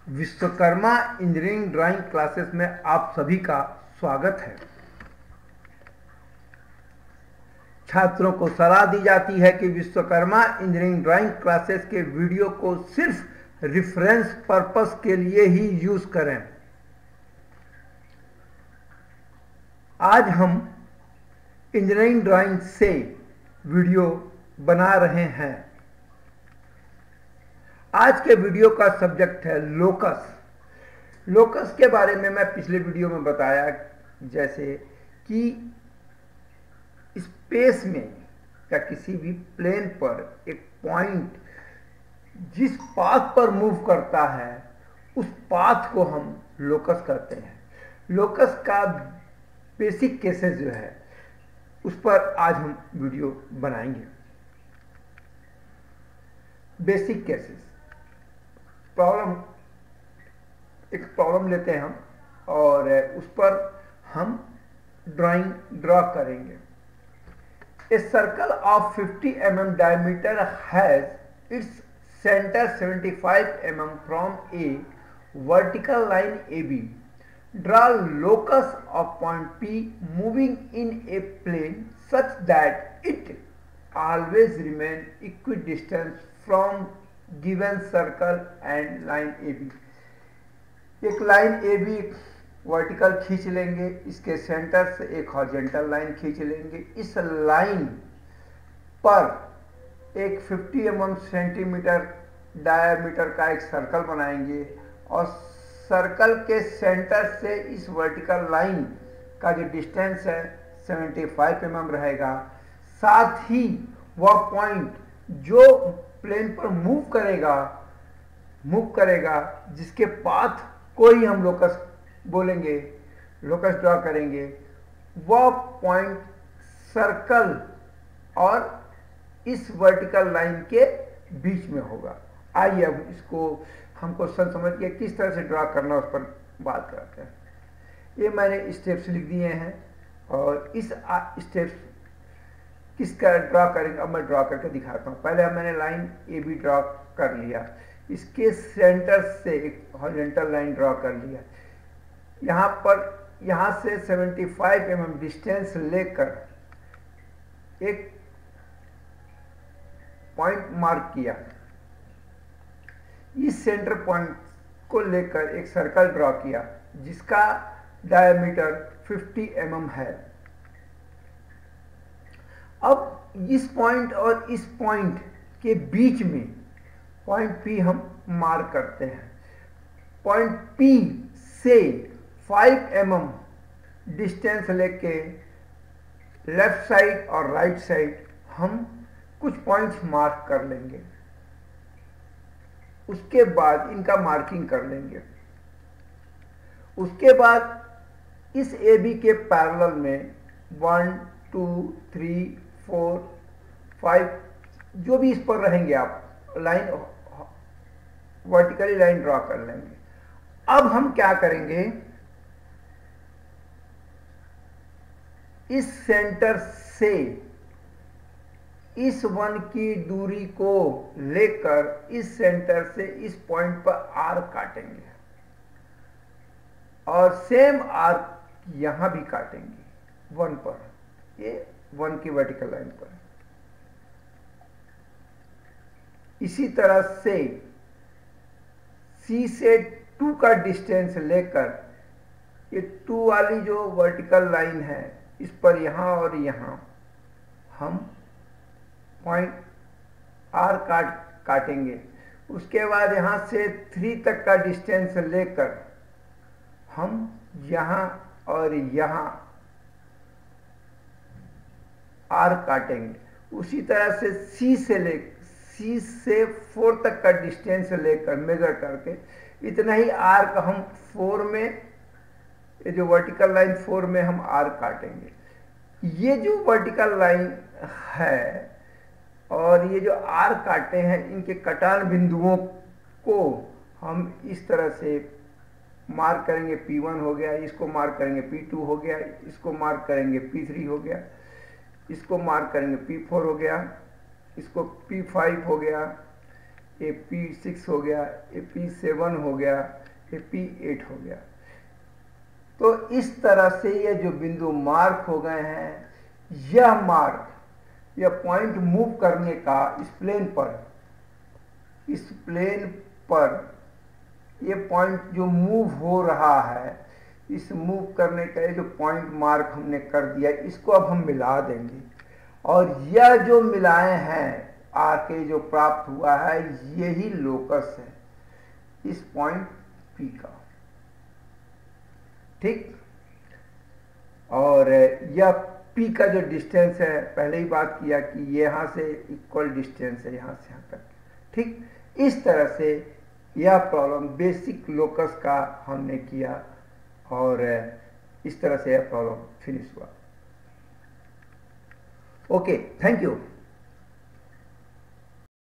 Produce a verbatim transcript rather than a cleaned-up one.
Vishwakarma engineering drawing classes में आप सभी का स्वागत है। छात्रों को सलाह दी जाती है कि विश्वकर्मा इंजीनियरिंग ड्राइंग क्लासेस के वीडियो को सिर्फ रेफरेंस पर्पस के लिए ही यूज करें। आज हम इंजीनियरिंग ड्राइंग से वीडियो बना रहे हैं। आज के वीडियो का सब्जेक्ट है लोकस। लोकस के बारे में मैं पिछले वीडियो में बताया जैसे कि स्पेस में या किसी भी प्लेन पर एक पॉइंट जिस पाथ पर मूव करता है उस पाथ को हम लोकस कहते हैं। लोकस का बेसिक केसेस जो है उस पर आज हम वीडियो बनाएंगे। बेसिक केसेस प्रॉब्लम एक प्रॉब्लम लेते हैं हम और उस पर हम ड्राइंग ड्रॉ करेंगे। A circle of fifty M M diameter has its centre seventy five M M from a vertical line A B. Draw locus of point P moving in a plane such that it always remain equidistant from given circle and line A B। एक line A B vertical खींच लेंगे, इसके centre से एक horizontal line खींच लेंगे। इस line पर एक fifty M M centimetre diameter का एक सर्कल बनाएंगे और सर्कल के सेंटर से इस वर्टिकल लाइन का जो डिस्टेंस है सेवेंटी फाइव एम एम रहेगा। साथ ही वह पॉइंट जो प्लेन पर मूव करेगा मूव करेगा जिसके पाथ को ही हम लोकस बोलेंगे, लोकस ड्रॉ करेंगे, वह पॉइंट सर्कल और इस वर्टिकल लाइन के बीच में होगा। आइए अब इसको हम क्वेश्चन समझ के किस तरह से ड्रॉ करना उस पर बात करते हैं। ये मैंने स्टेप्स लिख दिए हैं और इस स्टेप्स किसका ड्रॉ करेंगे अब मैं ड्रॉ करके दिखाता हूँ। पहले मैंने लाइन ए बी ड्रॉ कर लिया, इसके सेंटर से एक हॉरिजॉन्टल लाइन ड्रॉ कर लिया। यहाँ पर यहाँ से seventy five M M distance लेकर एक पॉइंट मार्क किया। इस सेंटर पॉइंट को लेकर एक सर्कल ड्रॉ किया जिसका डायमीटर फिफ्टी एम एम है। अब इस पॉइंट और इस पॉइंट के बीच में पॉइंट P हम मार्क करते हैं। पॉइंट P से फाइव एम एम डिस्टेंस लेके लेफ्ट साइड और राइट साइड हम कुछ पॉइंट्स मार्क कर लेंगे। उसके बाद इनका मार्किंग कर लेंगे। उसके बाद इस A B के पैरेलल में one two three four five जो भी इस पर रहेंगे आप लाइन वर्टिकली लाइन ड्रॉ कर लेंगे। अब हम क्या करेंगे, इस सेंटर से इस वन की दूरी को लेकर इस सेंटर से इस पॉइंट पर आर्क काटेंगे और सेम आर्क यहां भी काटेंगे वन पर, ये वन की वर्टिकल लाइन पर। इसी तरह से C से टू का डिस्टेंस लेकर ये टू वाली जो वर्टिकल लाइन है इस पर यहां और यहां हम पॉइंट आर काट काटेंगे। उसके बाद यहां से थ्री तक का डिस्टेंस लेकर हम यहां और यहां आर काटेंगे। उसी तरह से C से ले C से फोर तक का डिस्टेंस लेकर मेजर करके इतना ही आर्क हम फोर में, ये जो वर्टिकल लाइन फोर में हम आर्क काटेंगे। ये जो वर्टिकल लाइन है और ये जो आर्क काटे हैं इनके कटान बिंदुओं को हम इस तरह से मार्क करेंगे। P वन हो गया, इसको मार्क करेंगे P टू हो गया, इसको मार्क करेंगे P थ्री हो गया, इसको मार्क करेंगे P फोर हो गया, इसको P फाइव हो गया, ए पी सिक्स हो गया, ए पी सेवन हो गया, ए पी एट हो गया। तो इस तरह से ये जो बिंदु मार्क हो गए हैं, यह मार्क, यह पॉइंट मूव करने का इस प्लेन पर, इस प्लेन पर ये पॉइंट जो मूव हो रहा है, इस मूव करने का ये जो पॉइंट मार्क हमने कर दिया, इसको अब हम मिला देंगे और यह जो मिलाए हैं आके जो प्राप्त हुआ है, यही लोकस है इस पॉइंट P का, ठीक। और यह P का जो डिस्टेंस है, पहले ही बात किया कि यहां से इक्वल डिस्टेंस है यहां से यहां तक, ठीक। इस तरह से यह प्रॉब्लम बेसिक लोकस का हमने किया और इस तरह से यह प्रॉब्लम फिनिश हुआ। Okay, thank you.